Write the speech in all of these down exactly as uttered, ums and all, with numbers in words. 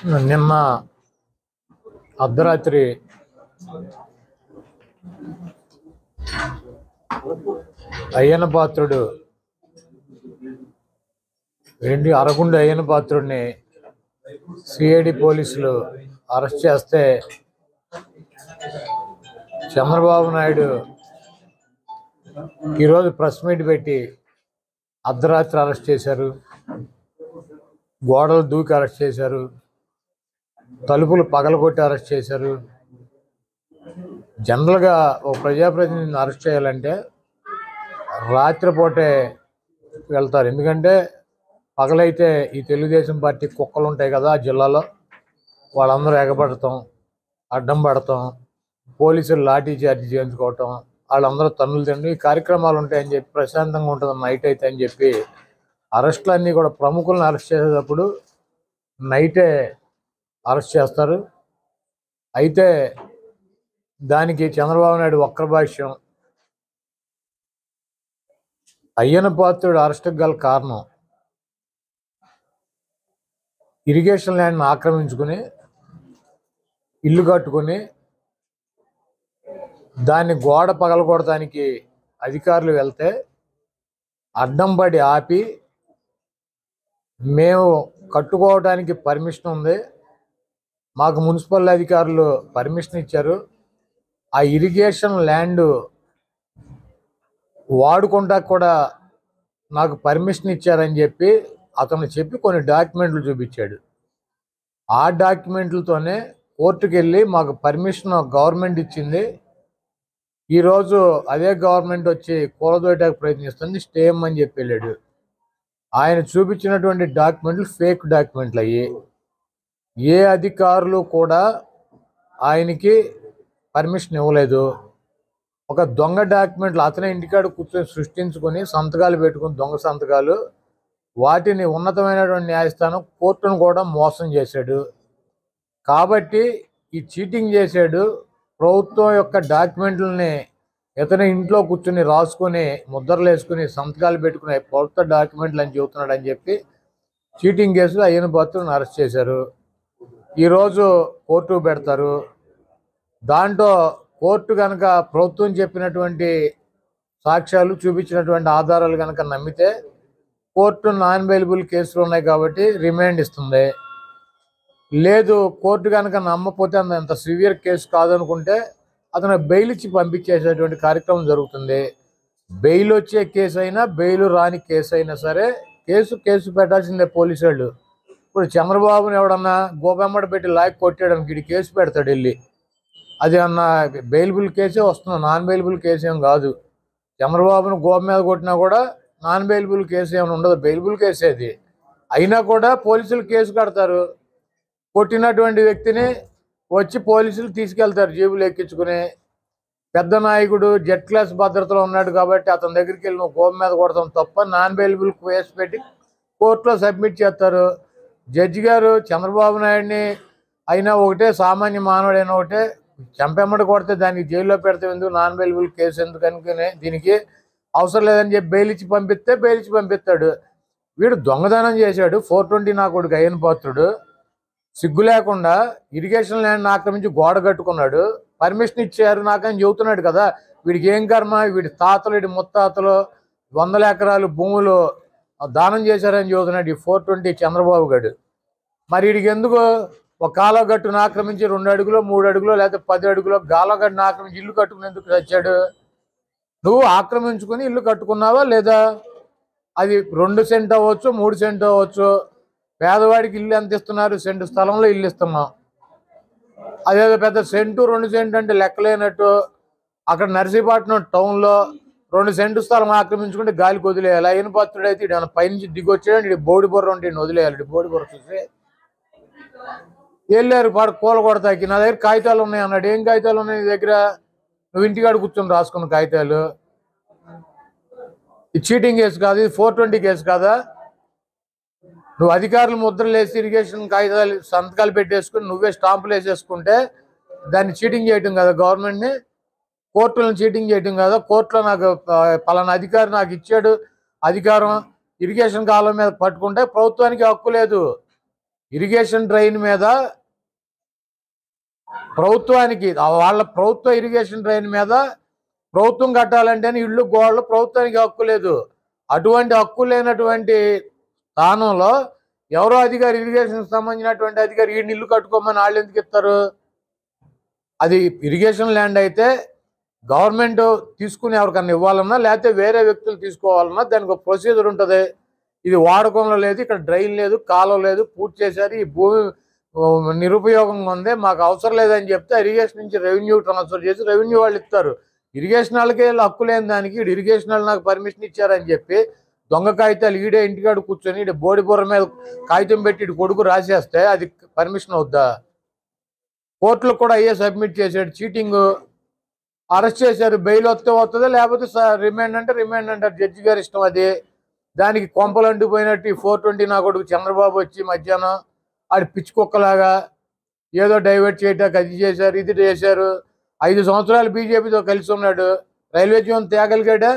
నిన్న అర్ధరాత్రి అయ్యన్న పాత్రుడు రెండు అరగుండు అయ్యన్న పాత్రుడిని సిఐడి పోలీసులు అరెస్ట్ చేస్తే చంద్రబాబు నాయుడు ఈరోజు ప్రెస్ మీట్ పెట్టి అర్ధరాత్రి అరెస్ట్ చేశారు, గోడలు దూకి అరెస్ట్ చేశారు, తలుపులు పగలగొట్టి అరెస్ట్ చేశారు. జనరల్గా ఒక ప్రజాప్రతినిధిని అరెస్ట్ చేయాలంటే రాత్రిపూటే వెళ్తారు. ఎందుకంటే పగలైతే ఈ తెలుగుదేశం పార్టీ కుక్కలు ఉంటాయి కదా ఆ జిల్లాలో, వాళ్ళందరూ ఎగబడతాం, అడ్డం పడతాం, పోలీసులు లాఠీ చార్జ్ చేయించుకోవటం, వాళ్ళందరూ తన్నులు తిండి ఈ కార్యక్రమాలు ఉంటాయని చెప్పి ప్రశాంతంగా ఉంటుంది నైట్ అయితే అని చెప్పి అరెస్టులు అన్నీ కూడా ప్రముఖులను అరెస్ట్ చేసేటప్పుడు నైటే అరెస్ట్ చేస్తారు. అయితే దానికి చంద్రబాబు నాయుడు వక్ర భాష్యం. అయ్యన్న పాత్రుడు అరెస్టుకు గల కారణం ఇరిగేషన్ ల్యాండ్ని ఆక్రమించుకుని ఇల్లు కట్టుకుని దాన్ని గోడ పగలగొడటానికి అధికారులు వెళ్తే అడ్డం పడి ఆపి, మేము కట్టుకోవడానికి పర్మిషన్ ఉంది, మాకు మున్సిపల్ అధికారులు పర్మిషన్ ఇచ్చారు, ఆ ఇరిగేషన్ ల్యాండ్ వాడుకుంటా కూడా నాకు పర్మిషన్ ఇచ్చారని చెప్పి అతను చెప్పి కొన్ని డాక్యుమెంట్లు చూపించాడు. ఆ డాక్యుమెంట్లతోనే కోర్టుకు వెళ్ళి మాకు పర్మిషన్ గవర్నమెంట్ ఇచ్చింది, ఈరోజు అదే గవర్నమెంట్ వచ్చి కూలదోయడానికి ప్రయత్నిస్తుంది, స్టే అని చెప్పి వెళ్ళాడు. ఆయన చూపించినటువంటి డాక్యుమెంట్లు ఫేక్ డాక్యుమెంట్లు అయ్యి, ఏ అధికారులు కూడా ఆయనకి పర్మిషన్ ఇవ్వలేదు. ఒక దొంగ డాక్యుమెంట్లు అతనే ఇంటికాడ కూర్చొని సృష్టించుకొని సంతకాలు పెట్టుకుని దొంగ సంతకాలు, వాటిని ఉన్నతమైనటువంటి న్యాయస్థానం కోర్టును కూడా మోసం చేశాడు. కాబట్టి ఈ చీటింగ్ చేశాడు. ప్రభుత్వం యొక్క డాక్యుమెంట్లని ఇతను ఇంట్లో కూర్చుని రాసుకొని ముద్రలు వేసుకుని సంతకాలు పెట్టుకుని ప్రభుత్వ డాక్యుమెంట్లు అని చెబుతున్నాడు అని చెప్పి చీటింగ్ కేసులో అయ్యన్న పాత్రుడిని అరెస్ట్ చేశారు. ఈరోజు కోర్టు పెడతారు. దాంట్లో కోర్టు కనుక ప్రభుత్వం చెప్పినటువంటి సాక్ష్యాలు చూపించినటువంటి ఆధారాలు కనుక నమ్మితే కోర్టు నాన్ అవైలబుల్ కేసులు ఉన్నాయి కాబట్టి రిమాండ్ ఇస్తుంది. లేదు కోర్టు కనుక నమ్మకపోతే అంత సివియర్ కేసు కాదనుకుంటే అతను బెయిల్ ఇచ్చి పంపించేసేటువంటి కార్యక్రమం జరుగుతుంది. బెయిల్ వచ్చే కేసు అయినా బెయిల్ రాని కేసు అయినా సరే కేసు కేసు పెట్టాల్సిందే పోలీసు వాళ్ళు. ఇప్పుడు చంద్రబాబుని ఎవడన్నా గోబెమ్మడ పెట్టి లాక్ కొట్టాడని వీడి కేసు పెడతాడు వెళ్ళి, అది అన్న బెయిలబుల్ కేసే వస్తుంది, నాన్ బెయిలబుల్ కేసు ఏం కాదు. చంద్రబాబును గోబ మీద కొట్టినా కూడా నాన్ బెయిలబుల్ కేసు ఏమైనా ఉండదు, బెయిలబుల్ కేసే అది. అయినా కూడా పోలీసులు కేసు కడతారు. కొట్టినటువంటి వ్యక్తిని వచ్చి పోలీసులు తీసుకెళ్తారు జేబులు ఎక్కించుకుని. పెద్ద నాయకుడు జెడ్ క్లాస్ భద్రతలో ఉన్నాడు కాబట్టి అతని దగ్గరికి వెళ్ళి నువ్వు గోబ మీద కొడతాం తప్ప నాన్ బెయిలబుల్ కేసు పెట్టి కోర్టులో సబ్మిట్ చేస్తారు. జడ్జి గారు చంద్రబాబు నాయుడిని అయినా ఒకటే, సామాన్య మానవుడైనా ఒకటే, చంపెమ్మడి కొడితే దానికి జైల్లో పెడితే ఎందుకు, నాన్ బెయిలబుల్ కేసు ఎందుకు అనుకునే దీనికి అవసరం లేదని చెప్పి బెయిల్ ఇచ్చి పంపిస్తే బెయిల్ ఇచ్చి పంపిస్తాడు. వీడు దొంగదనం చేశాడు. ఫోర్ ట్వంటీ నా కొడుకు అయ్యన్న పాత్రుడు సిగ్గు లేకుండా ఇరిగేషన్ ల్యాండ్ ఆక్రమించి గోడ కట్టుకున్నాడు, పర్మిషన్ ఇచ్చారు నాకని చెబుతున్నాడు కదా. వీడికి ఏం కర్మ, వీడి తాతలు వీడి ముత్తాతలు వందల ఎకరాలు భూములు దానం చేశారని చెబుతున్నాడు ఈ ఫోర్ ట్వంటీ చంద్రబాబు గడు. మరి వీడికి ఎందుకు ఒక కాలువగట్టును ఆక్రమించి రెండు అడుగులో మూడు అడుగులో లేకపోతే పది అడుగులో గాలగట్టును ఆక్రమించి ఇల్లు కట్టుకుని ఎందుకు వచ్చాడు? నువ్వు ఆక్రమించుకుని ఇల్లు కట్టుకున్నావా లేదా? అది రెండు సెంట్ అవ్వచ్చు, మూడు సెంట్ అవ్వచ్చు. పేదవాడికి ఇల్లు ఎంత ఇస్తున్నారు? సెంటు స్థలంలో ఇల్లు ఇస్తున్నాం. అదేదో పెద్ద సెంటు రెండు సెంటు అంటే లెక్కలేనట్టు అక్కడ నర్సీపట్నం టౌన్లో రెండు సెంటు స్థలం ఆక్రమించుకుంటే గాలికి వదిలేయాలి. అయ్యన్న పాత్రుడు అయితే ఇటు పైనుంచి దిగి వచ్చాడు, ఇటు బోడి బొర్ర ఉంటే వదిలేయాలి. బోడి బొర్ర చూసి వెళ్ళారు పాడు కూల కొడతాకి. నా దగ్గర కాగితాలు ఉన్నాయి అన్నాడు. ఏం కాగితాలు ఉన్నాయి నీ దగ్గర? నువ్వు ఇంటికాడ కూర్చొని రాసుకున్న కాగితాలు. ఇది చీటింగ్ కేసు కాదు, ఇది ఫోర్ ట్వంటీ కేసు కాదా? నువ్వు అధికారులు ముద్రలు వేసి ఇరిగేషన్ కాగితాలు సంతకాలు పెట్టేసుకుని నువ్వే స్టాంపులు వేసేసుకుంటే దాన్ని చీటింగ్ చేయటం కదా గవర్నమెంట్ని? కోర్టులను చీటింగ్ చేయటం కదా? కోర్టులో నాకు పలానా అధికారి నాకు ఇచ్చాడు అధికారం, ఇరిగేషన్ కాలం మీద పట్టుకుంటే ప్రభుత్వానికి హక్కు లేదు. ఇరిగేషన్ డ్రైన్ మీద ప్రభుత్వానికి వాళ్ళ ప్రభుత్వ ఇరిగేషన్ డ్రైన్ మీద ప్రభుత్వం కట్టాలంటేనే ఇళ్ళు గోడలు ప్రభుత్వానికి హక్కు లేదు. అటువంటి హక్కు లేనటువంటి స్థానంలో ఎవరో అధికారి ఇరిగేషన్ సంబంధించినటువంటి అధికారి ఈ ఇల్లు కట్టుకోమని వాళ్ళు ఎందుకు ఇస్తారు? అది ఇరిగేషన్ ల్యాండ్ అయితే గవర్నమెంట్ తీసుకుని ఎవరికన్నా ఇవ్వాలన్నా లేకపోతే వేరే వ్యక్తులు తీసుకోవాలన్నా దానికి ఒక ప్రొసీజర్ ఉంటుంది. ఇది వాడకంలో లేదు, ఇక్కడ డ్రైన్ లేదు, కాలువ లేదు, పూర్తి చేశారు, ఈ భూమి నిరుపయోగంగా ఉంది, మాకు అవసరం లేదని చెప్తే ఇరిగేషన్ నుంచి రెవెన్యూ ట్రాన్స్ఫర్ చేసి రెవెన్యూ వాళ్ళు ఇస్తారు. ఇరిగేషన్ వాళ్ళకి హక్కు లేని దానికి ఇరిగేషన్ వాళ్ళు నాకు పర్మిషన్ ఇచ్చారని చెప్పి దొంగ కాగితాలు ఈడే ఇంటికాడు కూర్చొని ఈడ బోడి బుర్ర మీద కాగితం పెట్టి కొడుకు రాసేస్తే అది పర్మిషన్ అవుద్దా? కోర్టులకు కూడా అయ్యే సబ్మిట్ చేశాడు, చీటింగ్, అరెస్ట్ చేశారు, బెయిల్ వస్తే వస్తుంది, లేకపోతే రిమాండ్ అంటే రిమాండ్ అంటారు, జడ్జి గారి ఇష్టం అది. దానికి కొంపలు అంటుపోయినట్టు ఫోర్ ట్వంటీ నా కొడుకు చంద్రబాబు వచ్చి మధ్యాహ్నం ఆడి పిచ్చి కుక్కలాగా ఏదో డైవర్ట్ చేయటానికి అది చేశారు, ఇది చేశారు. ఐదు సంవత్సరాలు బీజేపీతో కలిసి ఉన్నాడు. రైల్వే జోన్ తేగలిగాడా?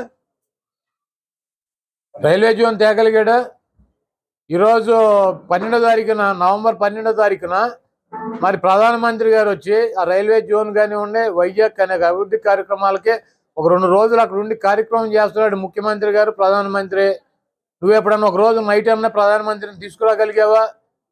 రైల్వే జోన్ తేగలిగాడా? ఈరోజు పన్నెండో తారీఖున నవంబర్ పన్నెండో తారీఖున మరి ప్రధానమంత్రి గారు వచ్చి ఆ రైల్వే జోన్ కానీ ఉండే వైజాగ్ అనేక అభివృద్ధి కార్యక్రమాలకే ఒక రెండు రోజులు అక్కడ ఉండి కార్యక్రమం చేస్తున్నాడు ముఖ్యమంత్రి గారు, ప్రధానమంత్రి. నువ్వు ఎప్పుడన్నా ఒక రోజు నైట్ అన్నా ప్రధానమంత్రిని తీసుకురాగలిగావా?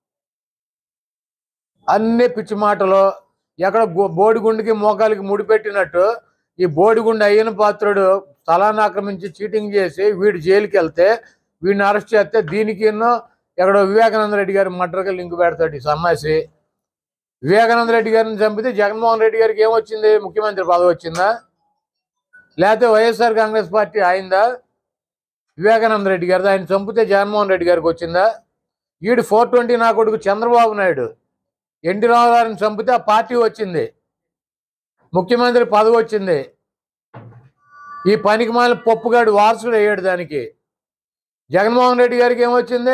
అన్ని పిచ్చి మాటలు. ఎక్కడ బోడిగుండికి మోకాలికి ముడిపెట్టినట్టు ఈ బోడిగుండి అయ్యన పాత్రుడు స్థలాన్ని ఆక్రమించి చీటింగ్ చేసి వీడు జైలుకి వెళ్తే వీడిని అరెస్ట్ చేస్తే దీనికి ఎన్నో ఎక్కడో వివేకానంద రెడ్డి గారి మర్డర్కి లింక్ పెడతాడు ఈ సన్నాసి. వివేకానంద రెడ్డి గారిని చంపితే జగన్మోహన్ రెడ్డి గారికి ఏమొచ్చింది? ముఖ్యమంత్రి పదవి వచ్చిందా? లేకపోతే వైఎస్ఆర్ కాంగ్రెస్ పార్టీ అయిందా? వివేకానంద రెడ్డి గారిది. ఆయన చంపితే జగన్మోహన్ రెడ్డి గారికి వచ్చిందా? ఈడు ఫోర్ ట్వంటీ నా కొడుకు చంద్రబాబు నాయుడు ఎన్టీ రామారావుని చంపితే ఆ పార్టీ వచ్చింది, ముఖ్యమంత్రి పదవి వచ్చింది. ఈ పనికి మాల పప్పుగాడు వారసుడు అయ్యాడు దానికి. జగన్మోహన్ రెడ్డి గారికి ఏమొచ్చింది?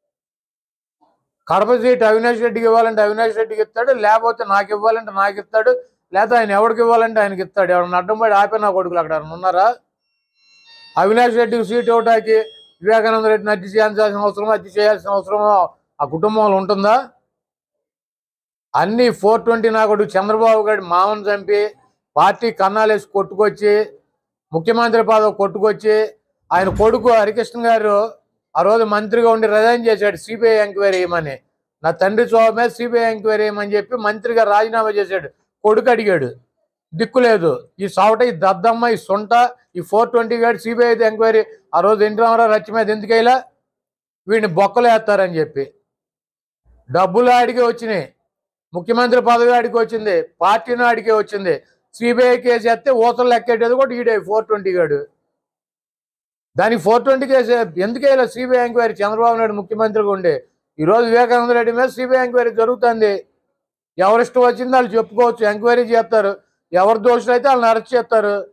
కడప సీట్ అవినాష్ రెడ్డికి ఇవ్వాలంటే అవినాష్ రెడ్డికి ఇస్తాడు, లేకపోతే నాకు ఇవ్వాలంటే నాకు ఇస్తాడు, లేకపోతే ఆయన ఎవరికి ఇవ్వాలంటే ఆయనకి ఇస్తాడు. ఎవరైనా అడ్డం పడి ఆపే నా కొడుకులు అక్కడ ఉన్నారా? అవినాష్ రెడ్డికి సీట్ ఇవ్వటానికి వివేకానంద రెడ్డిని హత్య చేయాల్సిన అవసరం హత్య చేయాల్సిన అవసరం ఆ కుటుంబంలో ఉంటుందా? అన్నీ ఫోర్ ట్వంటీ నా కొడుకు చంద్రబాబు గారి మామను చంపి పార్టీ కన్నాలేసి కొట్టుకొచ్చి ముఖ్యమంత్రి పదవి కొట్టుకొచ్చి ఆయన కొడుకు హరికృష్ణ గారు ఆ రోజు మంత్రిగా ఉండి రిజైన్ చేశాడు సిబిఐ ఎంక్వైరీ చేయమని. నా తండ్రి చోమే సిబిఐ ఎంక్వైరీ చేయమని చెప్పి మంత్రిగా రాజీనామా చేశాడు. కొడుకు అడిగాడు, దిక్కులేదు. ఈ సవట, ఈ దద్దమ్మ, ఈ సొంట, ఈ ఫోర్ ట్వంటీ గాడు సిబిఐ ఎంక్వైరీ ఆ రోజు ఎన్టీ రామారావు రచ్చ మీద ఎందుకైలా వీడిని బొక్కలు వేస్తారని చెప్పి డబ్బులు ఆడికి వచ్చినాయి, ముఖ్యమంత్రి పదవి ఆడికి వచ్చింది, పార్టీని ఆడికే వచ్చింది. సిబిఐ కేసు వేస్తే ఊసలు లెక్కేటది కూడా ఈడే ఫోర్ ట్వంటీ గాడు. దానికి ఫోర్ ట్వంటీ కేసు ఎందుకేలా సిబిఐ ఎంక్వైరీ? చంద్రబాబు నాయుడు ముఖ్యమంత్రిగా ఉండే ఈరోజు వివేకానంద రెడ్డి మీద సిబిఐ ఎంక్వైరీ జరుగుతుంది. ఎవరిష్టం వచ్చింది వాళ్ళు చెప్పుకోవచ్చు, ఎంక్వైరీ చేస్తారు, ఎవరు దోషులు అయితే వాళ్ళని అరెస్ట్ చేస్తారు.